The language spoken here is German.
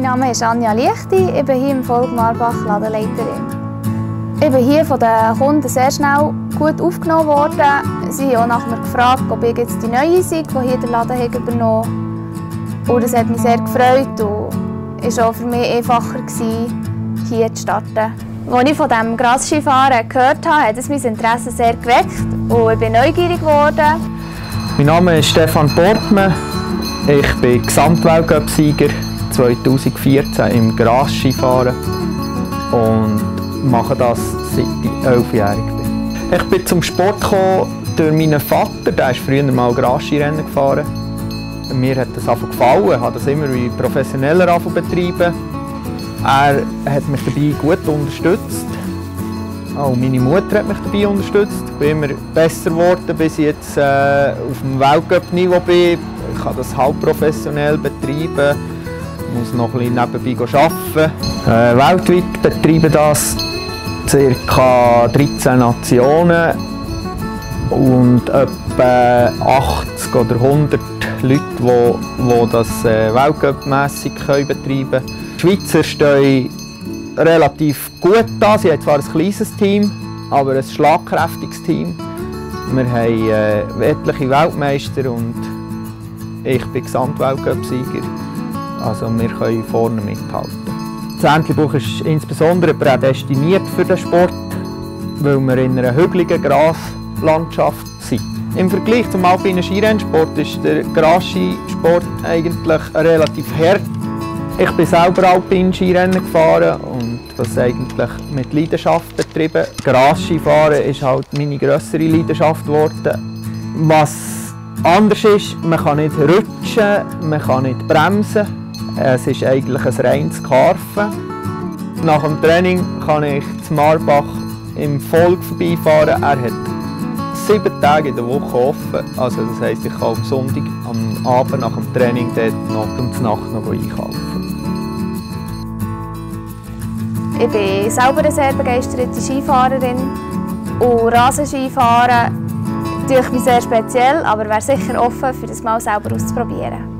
Mein Name ist Anja Lichti, ich bin hier im Volk Marbach Ladenleiterin. Ich bin hier von den Kunden sehr schnell gut aufgenommen worden. Sie haben auch nach mir gefragt, ob ich jetzt die Neue sei, die hier den Laden übernommen hat. Und das hat mich sehr gefreut und es war auch für mich einfacher, hier zu starten. Als ich von diesem Grasskifahren gehört habe, hat es mein Interesse sehr geweckt und ich bin neugierig geworden. Mein Name ist Stefan Portmann. Ich bin Gesamtweltcup-Sieger 2014 im Grasskifahren und mache das, seit ich 11-jährig bin. Ich bin zum Sport gekommen durch meinen Vater, der ist früher mal Grasskirennen gefahren. Mir hat das einfach gefallen, ich habe das immer wie professioneller betrieben. Er hat mich dabei gut unterstützt. Auch meine Mutter hat mich dabei unterstützt. Ich bin immer besser geworden, bis ich jetzt auf dem Weltcup-Niveau bin. Ich habe das halb professionell betreiben. Ich muss noch ein bisschen nebenbei arbeiten. Weltweit betreiben das ca. 13 Nationen und etwa 80 oder 100 Leute, die das weltcup-mässig betreiben können. Die Schweizer stehen relativ gut da. Sie haben zwar ein kleines Team, aber ein schlagkräftiges Team. Wir haben etliche Weltmeister und ich bin Gesamtweltcup-Sieger. Also wir können vorne mithalten. Das Entlebuch ist insbesondere prädestiniert für den Sport, weil wir in einer hügeligen Graslandschaft sind. Im Vergleich zum alpinen Skirennsport ist der Grasskisport eigentlich relativ hart. Ich bin selber alpin Skirennen gefahren und das eigentlich mit Leidenschaft betrieben. Grasskifahren ist halt meine grössere Leidenschaft geworden. Was anders ist, man kann nicht rutschen, man kann nicht bremsen. Es ist eigentlich ein reines Skarfen. Nach dem Training kann ich zu Marbach im Volk vorbeifahren. Er hat 7 Tage in der Woche offen. Also das heisst, ich kann am Sonntag am Abend nach dem Training dort noch und zur Nacht noch einkaufen. Ich bin selber eine sehr begeisterte Skifahrerin und Rasenskifahren tue ich mich sehr speziell, aber wäre sicher offen, für das mal selber auszuprobieren.